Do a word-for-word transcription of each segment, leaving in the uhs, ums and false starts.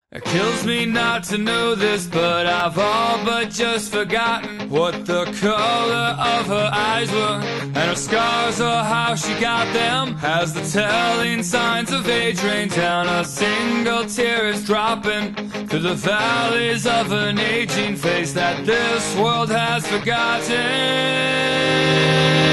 It kills me not to know this, but I've all but just forgotten what the color of her eyes were, and her scars or how she got them. As the telling signs of age rain down, a single tear is dropping through the valleys of an aging face that this world has forgotten.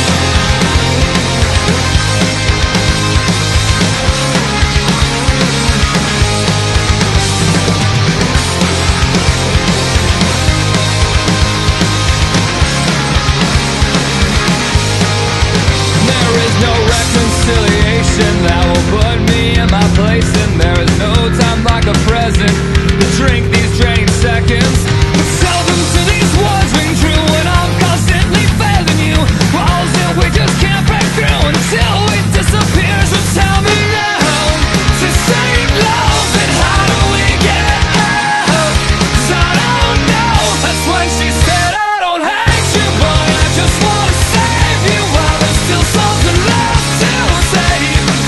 That will put me in my place, and there is no time like a present to drink these draining seconds. Tell them to these words ring true when I'm constantly failing you. Walls that we just can't break through until we disappear. So tell me now, to save love, and how do we get out? 'Cause I don't know. That's when she said I don't hate you, but I just wanna save you while there's still something left to say.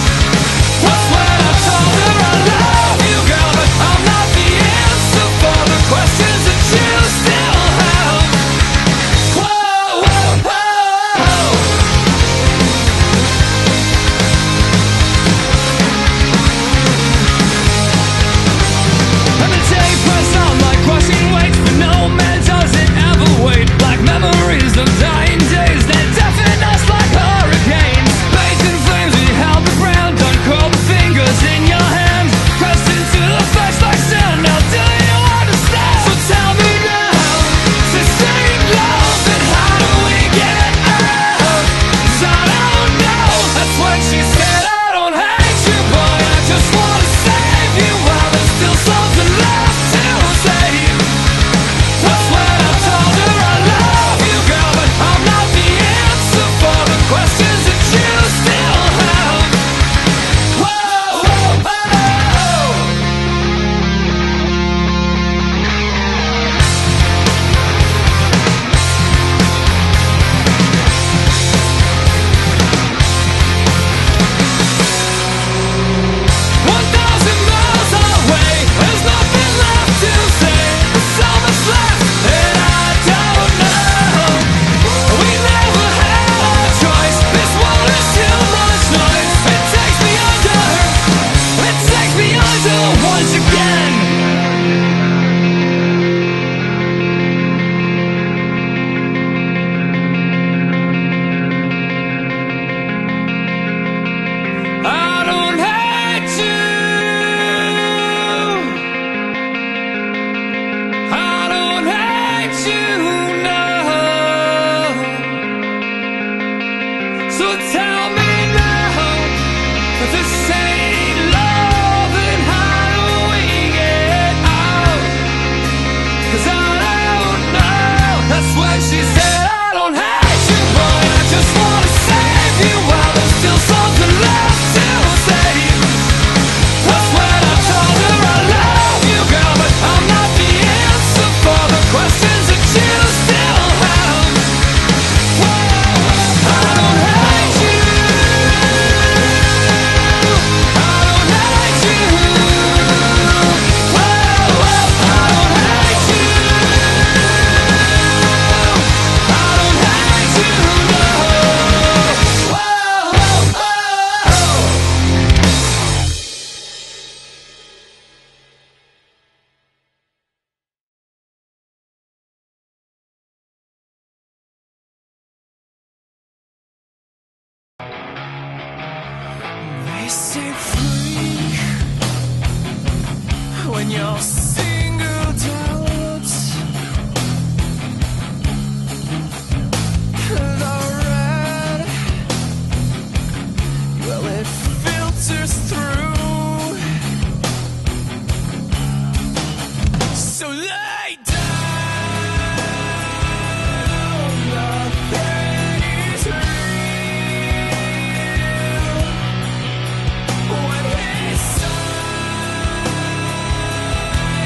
Set free when you're singled out. The red, well, it filters through. So lay down, nothing is real when it's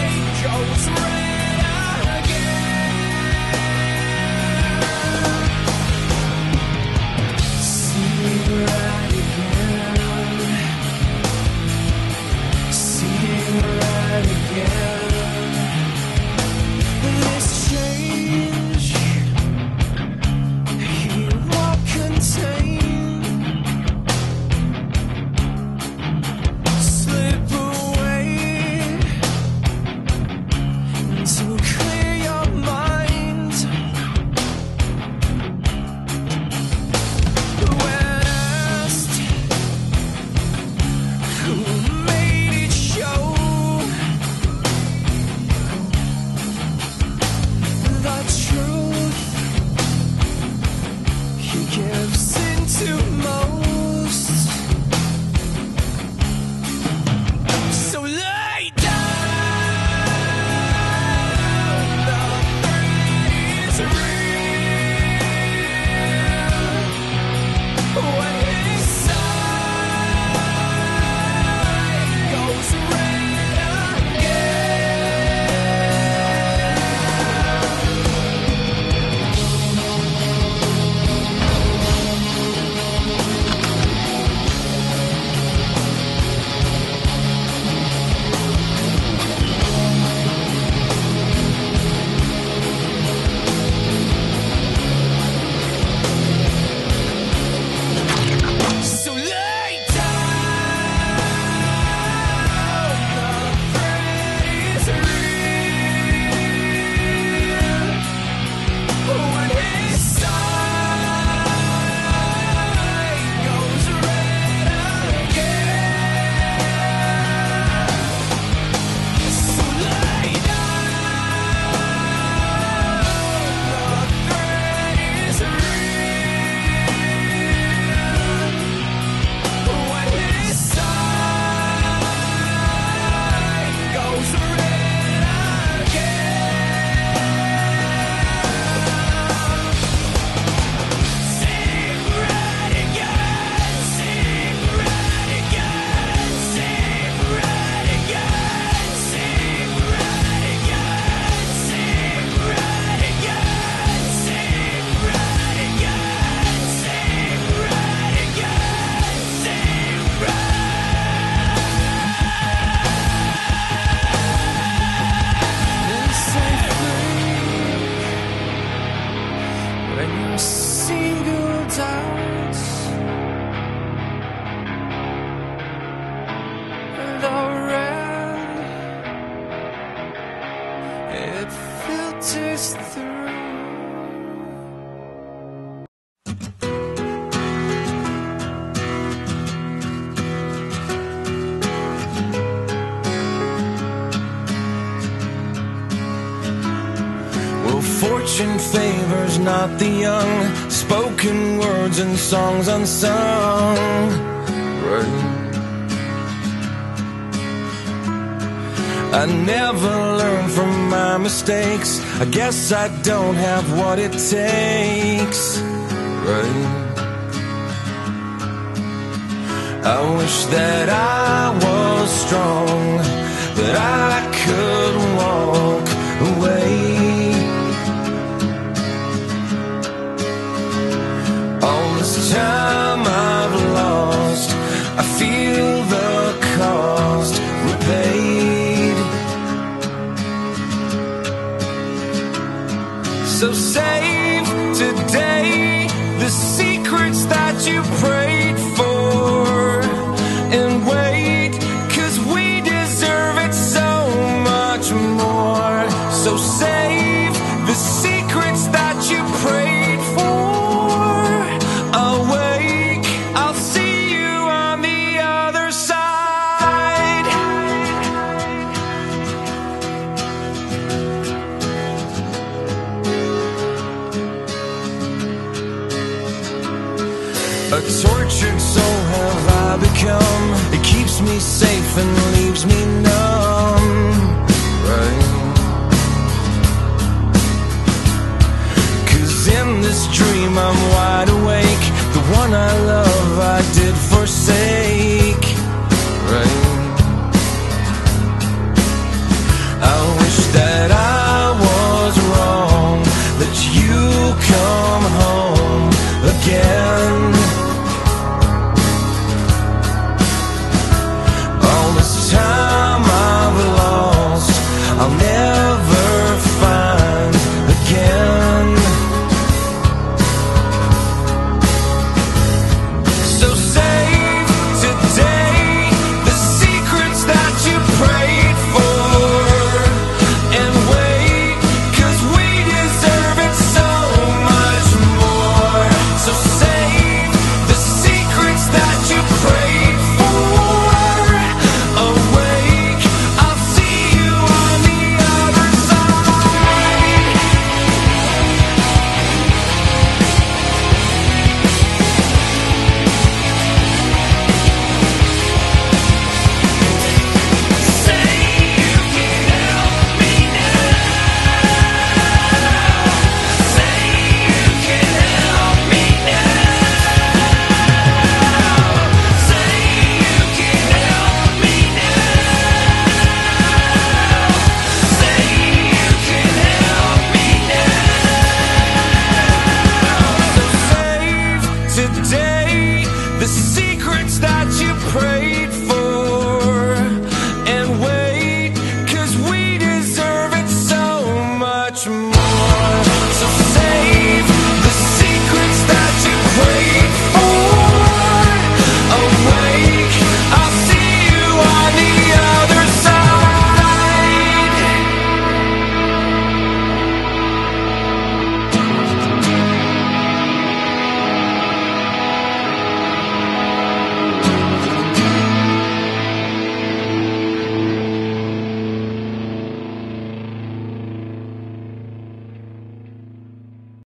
Fortune favors not the young, spoken words and songs unsung. Right. I never learn from my mistakes. I guess I don't have what it takes. Right. I wish that I was strong, that I could walk